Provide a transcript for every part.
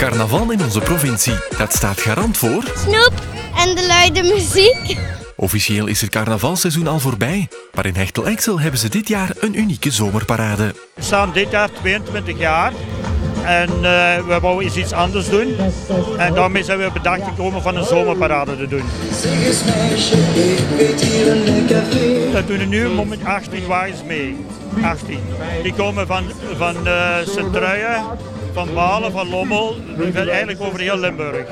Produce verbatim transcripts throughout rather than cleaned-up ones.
Carnaval in onze provincie, dat staat garant voor snoep en de luide muziek. Officieel is het carnavalseizoen al voorbij, maar in Hechtel-Exel hebben ze dit jaar een unieke zomerparade. We staan dit jaar tweeëntwintig jaar en uh, we wouden eens iets anders doen. En daarmee zijn we bedacht gekomen van een zomerparade te doen. Dat doen er nu moment achttien wagens mee. achttien. Die komen van, van uh, Sint-Truijen, van Balen, van Lommel, eigenlijk over heel Limburg.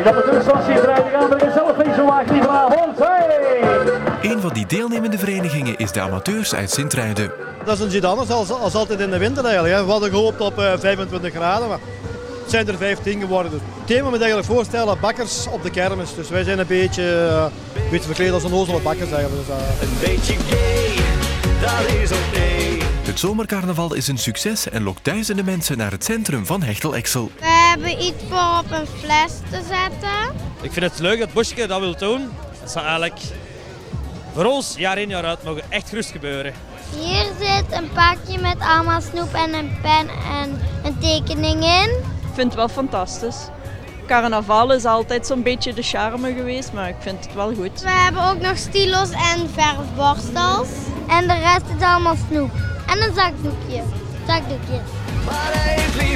Een van die deelnemende verenigingen is de amateurs uit Sint-Truiden. Dat is iets anders als, als altijd in de winter eigenlijk. Hè. We hadden gehoopt op uh, vijfentwintig graden, maar het zijn er vijftien geworden. Het thema moet eigenlijk voorstellen bakkers op de kermis. Dus wij zijn een beetje, uh, een beetje verkleed als een onnozele bakkers eigenlijk. Dus, uh... Een beetje gay, dat is oké. Okay. Het zomercarnaval is een succes en lokt duizenden mensen naar het centrum van Hechtel-Exel. We hebben iets voor op een fles te zetten. Ik vind het leuk dat Boschke dat wil doen. Dat zou eigenlijk voor ons jaar in jaar uit mogen echt gerust gebeuren. Hier zit een pakje met allemaal snoep en een pen en een tekening in. Ik vind het wel fantastisch. Carnaval is altijd zo'n beetje de charme geweest, maar ik vind het wel goed. We hebben ook nog stilos en verfborstels. En de rest is allemaal snoep. En een zakdoekje. Zakdoekje.